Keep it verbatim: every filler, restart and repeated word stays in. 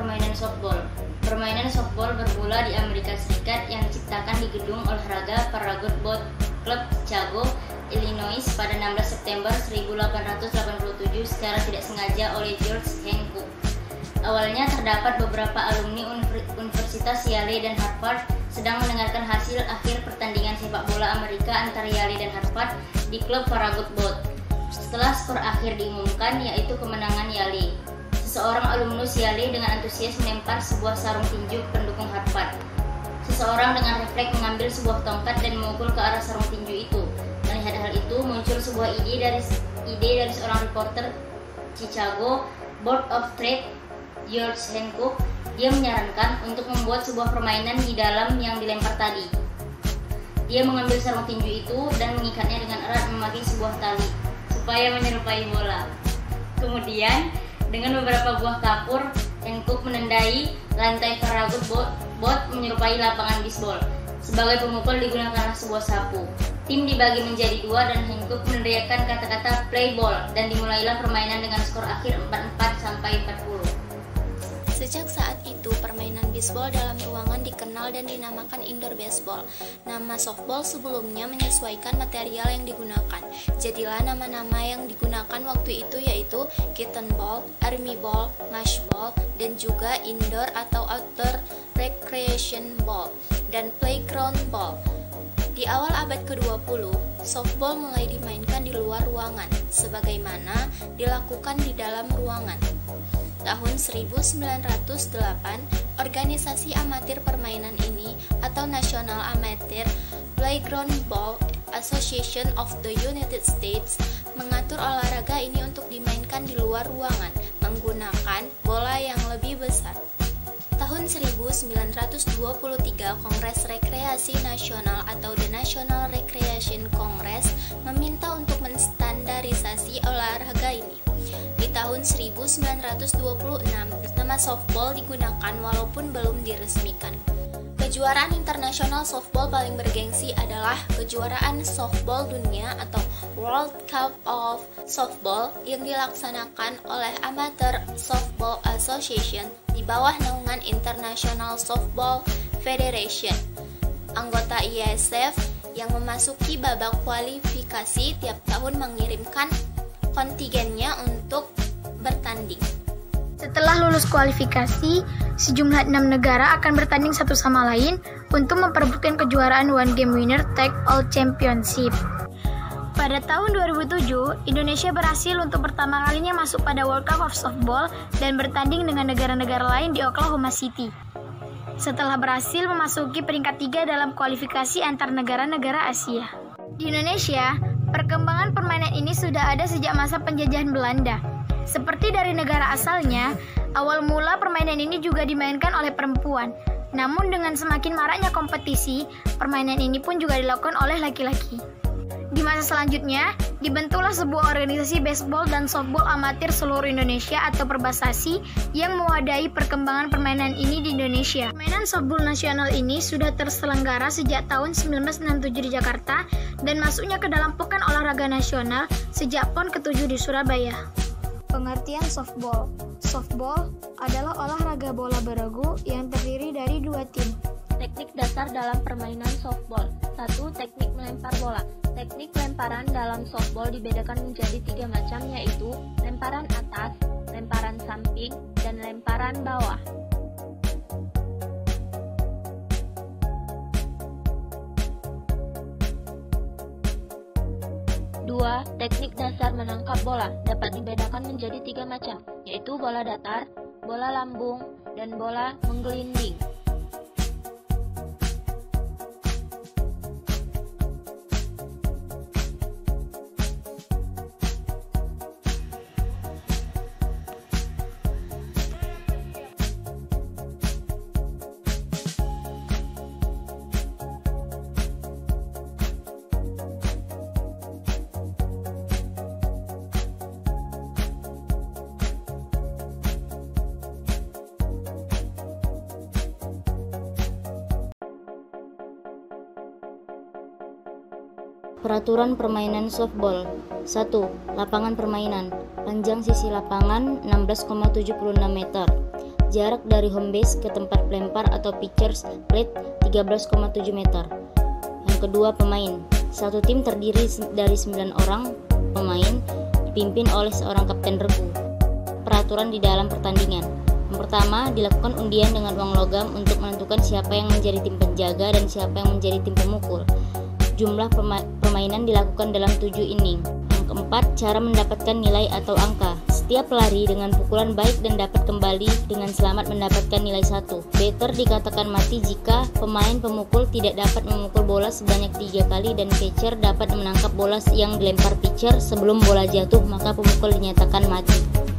permainan softball. Permainan softball berbola di Amerika Serikat yang diciptakan di gedung olahraga Farragut Boat Club, Chicago, Illinois pada enam belas September seribu delapan ratus delapan puluh tujuh secara tidak sengaja oleh George Hancock. Awalnya terdapat beberapa alumni Universitas Yale dan Harvard sedang mendengarkan hasil akhir pertandingan sepak bola Amerika antara Yale dan Harvard di klub Farragut Boat. Setelah skor akhir diumumkan, yaitu kemenangan Yale, seseorang alumnus Yale dengan antusias melempar sebuah sarung tinju pendukung Harvard. Seseorang dengan refleks mengambil sebuah tongkat dan memukul ke arah sarung tinju itu. Melihat hal itu, muncul sebuah ide dari ide dari seorang reporter Chicago Board of Trade, George Hancock. Dia menyarankan untuk membuat sebuah permainan di dalam yang dilempar tadi. Dia mengambil sarung tinju itu dan mengikatnya dengan erat memakai sebuah tali supaya menyerupai bola. Kemudian, dengan beberapa buah kapur, Hancock menandai lantai Farragut Boat, boat menyerupai lapangan bisbol. Sebagai pemukul digunakanlah sebuah sapu. Tim dibagi menjadi dua dan Hancock meneriakkan kata-kata play ball dan dimulailah permainan dengan skor akhir empat empat sampai empat puluh. Sejak saat itu, permainan bisbol dalam ruangan dikenal dan dinamakan indoor baseball. Nama softball sebelumnya menyesuaikan material yang digunakan. Jadilah nama-nama yang digunakan waktu itu yaitu kitten ball, army ball, mush ball, dan juga indoor atau outdoor recreation ball, dan playground ball. Di awal abad kedua puluh, softball mulai dimainkan di luar ruangan, sebagaimana dilakukan di dalam ruangan. Tahun seribu sembilan ratus delapan, organisasi amatir permainan ini atau National Amateur Playground Ball Association of the United States mengatur olahraga ini untuk dimainkan di luar ruangan menggunakan bola yang lebih besar. Tahun seribu sembilan ratus dua puluh tiga, Kongres Rekreasi Nasional atau The National Recreation Congress meminta untuk menstandarisasi olahraga ini. Di tahun seribu sembilan ratus dua puluh enam, nama softball digunakan walaupun belum diresmikan. Kejuaraan internasional softball paling bergengsi adalah kejuaraan softball dunia atau World Cup of Softball yang dilaksanakan oleh Amateur Softball Association di bawah naungan International Softball Federation. Anggota I S F yang memasuki babak kualifikasi tiap tahun mengirimkan kontingennya untuk bertanding. Setelah lulus kualifikasi, sejumlah enam negara akan bertanding satu sama lain untuk memperebutkan kejuaraan One Game Winner Take All Championship. Pada tahun dua ribu tujuh, Indonesia berhasil untuk pertama kalinya masuk pada World Cup of Softball dan bertanding dengan negara-negara lain di Oklahoma City. Setelah berhasil memasuki peringkat tiga dalam kualifikasi antar negara-negara Asia. Di Indonesia, perkembangan permainan ini sudah ada sejak masa penjajahan Belanda. Seperti dari negara asalnya, awal mula permainan ini juga dimainkan oleh perempuan. Namun dengan semakin maraknya kompetisi, permainan ini pun juga dilakukan oleh laki-laki. Di masa selanjutnya, dibentuklah sebuah organisasi baseball dan softball amatir seluruh Indonesia atau Perbasasi yang mewadahi perkembangan permainan ini di Indonesia. Permainan softball nasional ini sudah terselenggara sejak tahun seribu sembilan ratus enam puluh tujuh di Jakarta dan masuknya ke dalam Pekan Olahraga Nasional sejak P O N ketujuh di Surabaya. Pengertian softball. Softball adalah olahraga bola beregu yang terdiri dari dua tim. Teknik dasar dalam permainan softball. Satu. Teknik melempar bola. Teknik lemparan dalam softball dibedakan menjadi tiga macam, yaitu lemparan atas, lemparan samping, dan lemparan bawah. Dua. Teknik dasar menangkap bola dapat dibedakan menjadi tiga macam, yaitu bola datar, bola lambung, dan bola menggelinding. Peraturan permainan softball. Satu. Lapangan permainan. Panjang sisi lapangan enam belas koma tujuh enam meter. Jarak dari home base ke tempat pelempar atau pitcher's plate tiga belas koma tujuh meter. Yang kedua, pemain. Satu tim terdiri dari sembilan orang pemain, dipimpin oleh seorang kapten regu. Peraturan di dalam pertandingan. Yang pertama, dilakukan undian dengan uang logam untuk menentukan siapa yang menjadi tim penjaga dan siapa yang menjadi tim pemukul. Jumlah permainan dilakukan dalam tujuh inning. Yang keempat, cara mendapatkan nilai atau angka. Setiap pelari dengan pukulan baik dan dapat kembali dengan selamat mendapatkan nilai satu. Batter dikatakan mati jika pemain pemukul tidak dapat memukul bola sebanyak tiga kali dan catcher dapat menangkap bola yang dilempar pitcher sebelum bola jatuh, maka pemukul dinyatakan mati.